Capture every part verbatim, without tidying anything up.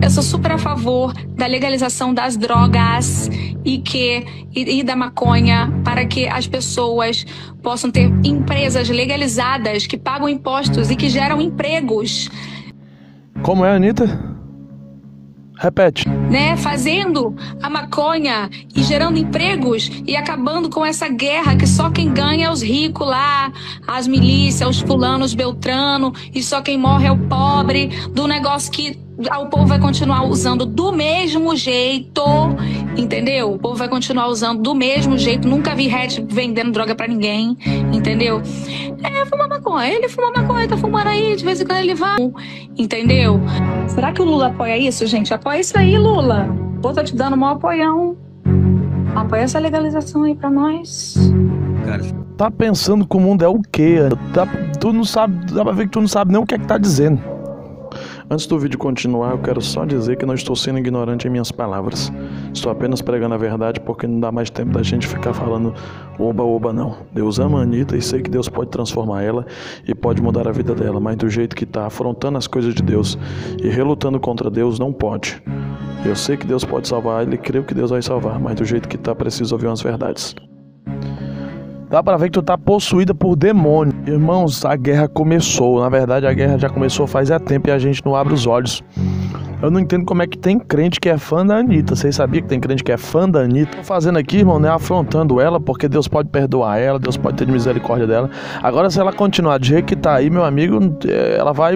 Eu sou super a favor da legalização das drogas e, que, e, e da maconha para que as pessoas possam ter empresas legalizadas que pagam impostos e que geram empregos. Como é, Anitta? Repete. Né, fazendo a maconha e gerando empregos e acabando com essa guerra que só quem ganha é os ricos lá, as milícias, os fulanos, beltrano, e só quem morre é o pobre, do negócio que o povo vai continuar usando do mesmo jeito, entendeu? O povo vai continuar usando do mesmo jeito. Nunca vi Red vendendo droga pra ninguém, entendeu? É, fuma maconha, ele fuma maconha, tá fumando aí, de vez em quando ele vai, entendeu? Será que o Lula apoia isso, gente? Apoia isso aí, Lula. Pô, tô te dando um maior apoião. Apoia essa legalização aí pra nós. Cara, tá pensando que o mundo é o quê? Tá, tu não sabe, dá pra ver que tu não sabe nem o que é que tá dizendo. Antes do vídeo continuar, eu quero só dizer que não estou sendo ignorante em minhas palavras. Estou apenas pregando a verdade porque não dá mais tempo da gente ficar falando oba-oba não. Deus ama a Anitta e sei que Deus pode transformar ela e pode mudar a vida dela, mas do jeito que está afrontando as coisas de Deus e relutando contra Deus, não pode. Eu sei que Deus pode salvar ela e creio que Deus vai salvar, mas do jeito que está, preciso ouvir umas verdades. Dá pra ver que tu tá possuída por demônio. Irmãos, a guerra começou. Na verdade, a guerra já começou faz é tempo e a gente não abre os olhos. Eu não entendo como é que tem crente que é fã da Anitta. Vocês sabiam que tem crente que é fã da Anitta? Tô fazendo aqui, irmão, né, afrontando ela, porque Deus pode perdoar ela, Deus pode ter misericórdia dela. Agora, se ela continuar do jeito que tá aí, meu amigo, ela vai,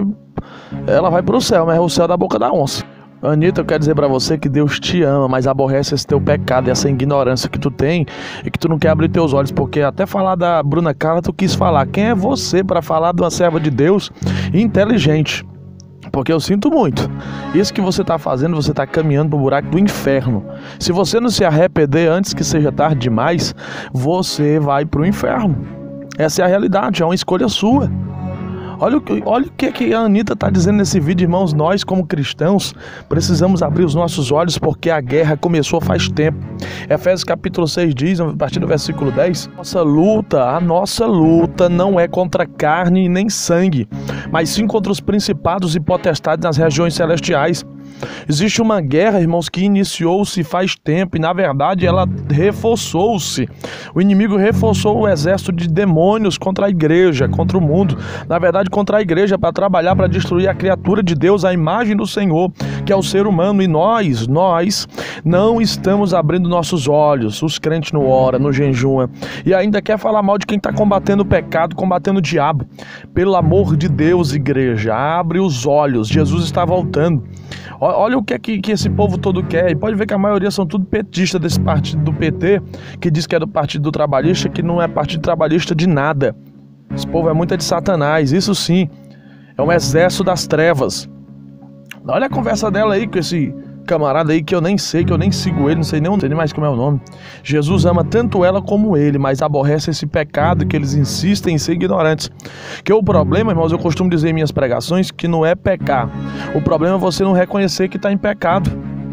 ela vai pro céu, mas é o céu da boca da onça. Anitta, eu quero dizer pra você que Deus te ama, mas aborrece esse teu pecado e essa ignorância que tu tem e que tu não quer abrir teus olhos, porque até falar da Bruna Carla tu quis falar. Quem é você para falar de uma serva de Deus inteligente? Porque eu sinto muito. Isso que você tá fazendo, você tá caminhando pro buraco do inferno. Se você não se arrepender antes que seja tarde demais, você vai pro inferno. Essa é a realidade, é uma escolha sua. Olha o, olha o que, que a Anitta está dizendo nesse vídeo, irmãos. Nós, como cristãos, precisamos abrir os nossos olhos porque a guerra começou faz tempo. Efésios capítulo seis diz, a partir do versículo dez, nossa luta, a nossa luta não é contra carne nem sangue, mas sim contra os principados e potestades nas regiões celestiais. Existe uma guerra, irmãos, que iniciou-se faz tempo e, na verdade, ela reforçou-se. O inimigo reforçou o exército de demônios contra a igreja, contra o mundo. Na verdade, contra a igreja, para trabalhar, para destruir a criatura de Deus, a imagem do Senhor, que é o ser humano. E nós, nós não estamos abrindo nossos olhos. Os crentes não oram, não jejuam. E ainda quer falar mal de quem está combatendo o pecado, combatendo o diabo. Pelo amor de Deus, igreja, abre os olhos. Jesus está voltando. Olha o que é que, que esse povo todo quer. E pode ver que a maioria são tudo petistas desse partido do P T, que diz que é do Partido do Trabalhista, que não é Partido Trabalhista de nada. Esse povo é muito de Satanás, isso sim. É um exército das trevas. Olha a conversa dela aí com esse camarada aí que eu nem sei, que eu nem sigo ele, não sei nem, não sei nem mais como é o nome. Jesus ama tanto ela como ele, mas aborrece esse pecado que eles insistem em ser ignorantes. Que o problema, irmãos, eu costumo dizer em minhas pregações, que não é pecar. O problema é você não reconhecer que está em pecado.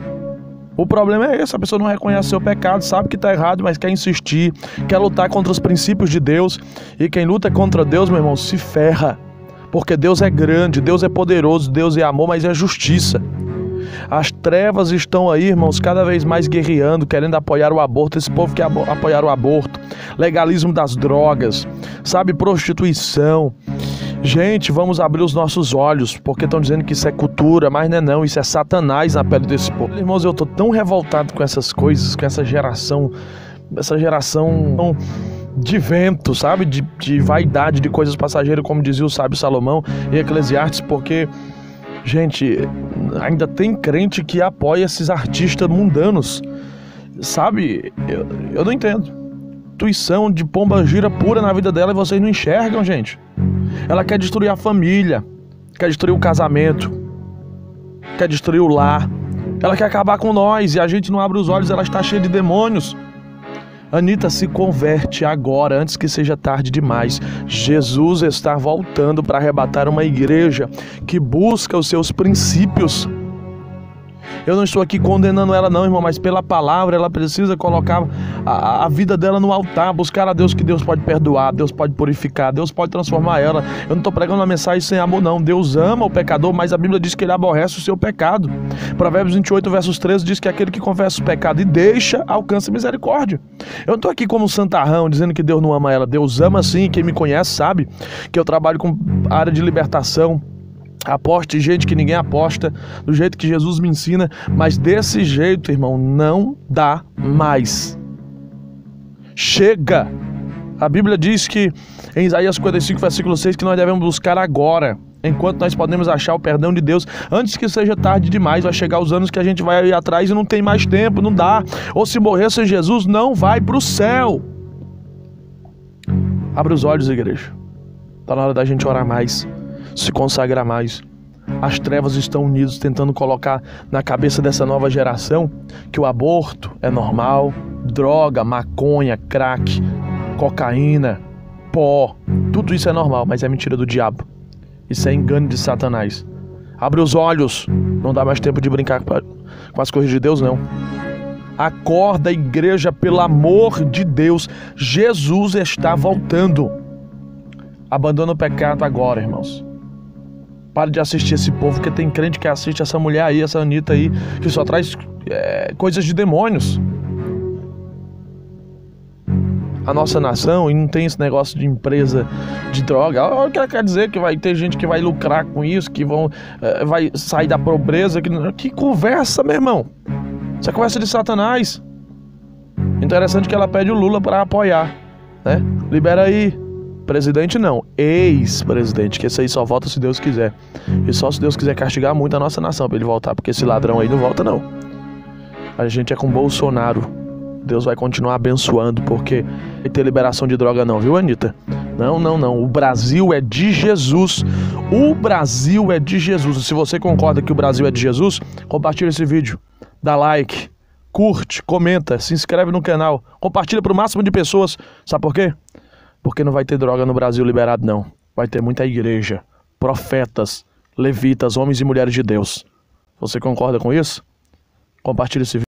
O problema é esse, a pessoa não reconhece seu pecado, sabe que está errado, mas quer insistir, quer lutar contra os princípios de Deus. E quem luta contra Deus, meu irmão, se ferra. Porque Deus é grande, Deus é poderoso, Deus é amor, mas é justiça. As trevas estão aí, irmãos, cada vez mais guerreando, querendo apoiar o aborto. Esse povo quer apoiar o aborto, legalismo das drogas, sabe, prostituição. Gente, vamos abrir os nossos olhos, porque estão dizendo que isso é cultura, mas não é não, isso é Satanás na pele desse povo. Irmãos, eu estou tão revoltado com essas coisas, com essa geração, essa geração de vento, sabe, de, de vaidade, de coisas passageiras, como dizia o sábio Salomão em Eclesiastes, porque... gente, ainda tem crente que apoia esses artistas mundanos, sabe? Eu, eu não entendo. Intuição de pomba gira pura na vida dela e vocês não enxergam, gente. Ela quer destruir a família, quer destruir o casamento, quer destruir o lar. Ela quer acabar com nós e a gente não abre os olhos, ela está cheia de demônios. Anitta, se converte agora, antes que seja tarde demais. Jesus está voltando para arrebatar uma igreja que busca os seus princípios. Eu não estou aqui condenando ela não, irmão, mas pela palavra ela precisa colocar a, a vida dela no altar, buscar a Deus, que Deus pode perdoar, Deus pode purificar, Deus pode transformar ela. Eu não estou pregando uma mensagem sem amor não. Deus ama o pecador, mas a Bíblia diz que ele aborrece o seu pecado. Provérbios vinte e oito, versos treze diz que aquele que confessa o pecado e deixa, alcança misericórdia. Eu não estou aqui como um santarrão dizendo que Deus não ama ela. Deus ama sim, quem me conhece sabe que eu trabalho com a área de libertação. Aposte gente que ninguém aposta, do jeito que Jesus me ensina, mas desse jeito, irmão, não dá mais. Chega! A Bíblia diz que em Isaías cinquenta e cinco, versículo seis, que nós devemos buscar agora, enquanto nós podemos achar o perdão de Deus, antes que seja tarde demais. Vai chegar os anos que a gente vai ir atrás e não tem mais tempo, não dá. Ou se morrer sem Jesus, não vai para o céu. Abre os olhos, igreja. Está na hora da gente orar mais, se consagrar mais. As trevas estão unidas, tentando colocar na cabeça dessa nova geração que o aborto é normal, droga, maconha, crack, cocaína, pó, tudo isso é normal, mas é mentira do diabo. Isso é engano de Satanás. Abre os olhos, não dá mais tempo de brincar com as coisas de Deus, não. Acorda, igreja, pelo amor de Deus, Jesus está voltando. Abandona o pecado agora, irmãos. Pare de assistir esse povo, porque tem crente que assiste essa mulher aí, essa Anitta aí, que só traz é, coisas de demônios. A nossa nação, e não tem esse negócio de empresa de droga. Olha o que ela quer dizer, que vai ter gente que vai lucrar com isso, que vão, é, vai sair da pobreza. Que, que conversa, meu irmão. Isso é conversa de Satanás. Interessante que ela pede o Lula para apoiar, né? Libera aí. Presidente não, ex-presidente, que esse aí só volta se Deus quiser. E só se Deus quiser castigar muito a nossa nação para ele voltar, porque esse ladrão aí não volta não. A gente é com Bolsonaro. Deus vai continuar abençoando, porque não vai ter liberação de droga não, viu, Anitta? Não, não, não. O Brasil é de Jesus. O Brasil é de Jesus. Se você concorda que o Brasil é de Jesus, compartilha esse vídeo. Dá like, curte, comenta, se inscreve no canal. Compartilha para o máximo de pessoas. Sabe por quê? Porque não vai ter droga no Brasil liberado, não. Vai ter muita igreja, profetas, levitas, homens e mulheres de Deus. Você concorda com isso? Compartilhe esse vídeo.